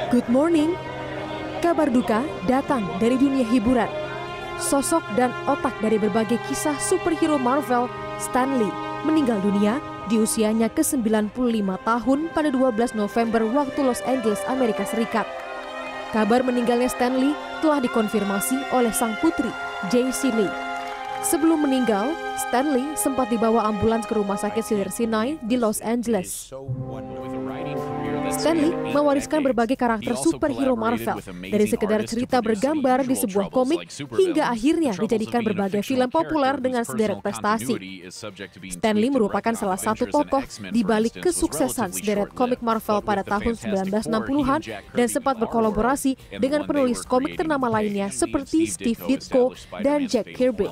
Good morning. Kabar duka datang dari dunia hiburan. Sosok dan otak dari berbagai kisah superhero Marvel, Stan Lee, meninggal dunia di usianya ke-95 tahun pada 12 November waktu Los Angeles, Amerika Serikat. Kabar meninggalnya Stan Lee telah dikonfirmasi oleh sang putri, J.C. Lee. Sebelum meninggal, Stan Lee sempat dibawa ambulans ke Rumah Sakit Cedars-Sinai di Los Angeles. Stan Lee mewariskan berbagai karakter superhero Marvel, dari sekedar cerita bergambar di sebuah komik hingga akhirnya dijadikan berbagai film populer dengan sederet prestasi. Stan Lee merupakan salah satu tokoh di balik kesuksesan sederet komik Marvel pada tahun 1960-an dan sempat berkolaborasi dengan penulis komik ternama lainnya seperti Steve Ditko dan Jack Kirby.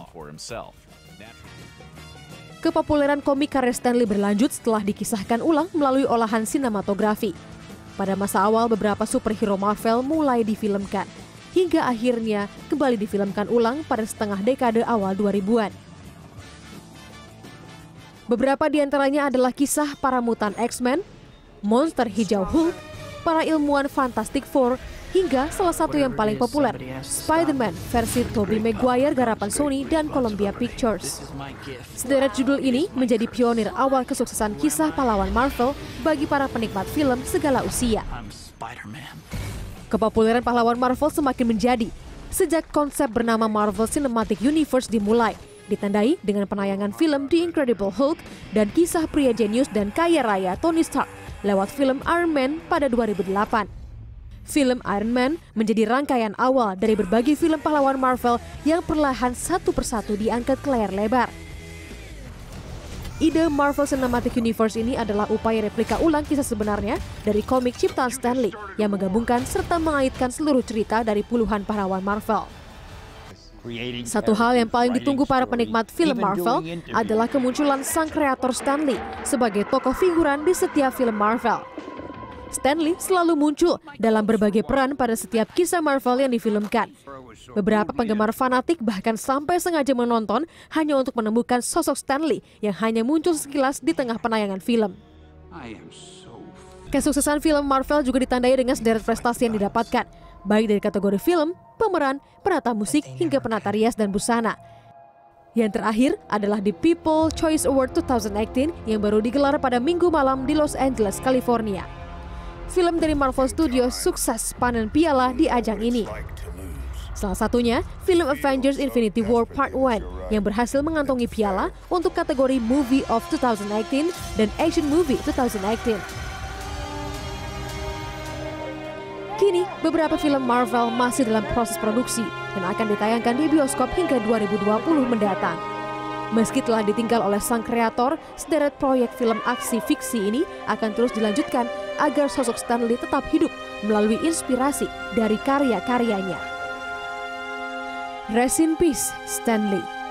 Kepopuleran komik karya Stan Lee berlanjut setelah dikisahkan ulang melalui olahan sinematografi. Pada masa awal, beberapa superhero Marvel mulai difilmkan, hingga akhirnya kembali difilmkan ulang pada setengah dekade awal 2000-an. Beberapa di antaranya adalah kisah para mutan X-Men, monster hijau Hulk, para ilmuwan Fantastic Four, hingga salah satu yang paling populer, Spider-Man versi Tobey Maguire garapan Sony dan Columbia Pictures. Sederet judul ini menjadi pionir awal kesuksesan kisah pahlawan Marvel bagi para penikmat film segala usia. Kepopuleran pahlawan Marvel semakin menjadi sejak konsep bernama Marvel Cinematic Universe dimulai, ditandai dengan penayangan film The Incredible Hulk dan kisah pria jenius dan kaya raya Tony Stark lewat film Iron Man pada 2008. Film Iron Man menjadi rangkaian awal dari berbagai film pahlawan Marvel yang perlahan satu persatu diangkat ke layar lebar. Ide Marvel Cinematic Universe ini adalah upaya replika ulang kisah sebenarnya dari komik ciptaan Stan Lee yang menggabungkan serta mengaitkan seluruh cerita dari puluhan pahlawan Marvel. Satu hal yang paling ditunggu para penikmat film Marvel adalah kemunculan sang kreator Stan Lee sebagai tokoh figuran di setiap film Marvel. Stan Lee selalu muncul dalam berbagai peran pada setiap kisah Marvel yang difilmkan. Beberapa penggemar fanatik bahkan sampai sengaja menonton hanya untuk menemukan sosok Stan Lee yang hanya muncul sekilas di tengah penayangan film. Kesuksesan film Marvel juga ditandai dengan sederet prestasi yang didapatkan, baik dari kategori film, pemeran, penata musik, hingga penata rias dan busana. Yang terakhir adalah The People's Choice Award 2018 yang baru digelar pada Minggu malam di Los Angeles, California. Film dari Marvel Studios sukses panen piala di ajang ini. Salah satunya, film Avengers Infinity War Part 1 yang berhasil mengantongi piala untuk kategori Movie of 2018 dan Action Movie 2018. Kini, beberapa film Marvel masih dalam proses produksi dan akan ditayangkan di bioskop hingga 2020 mendatang. Meski telah ditinggal oleh sang kreator, sederet proyek film aksi fiksi ini akan terus dilanjutkan agar sosok Stan Lee tetap hidup melalui inspirasi dari karya-karyanya. Rest in peace, Stan Lee.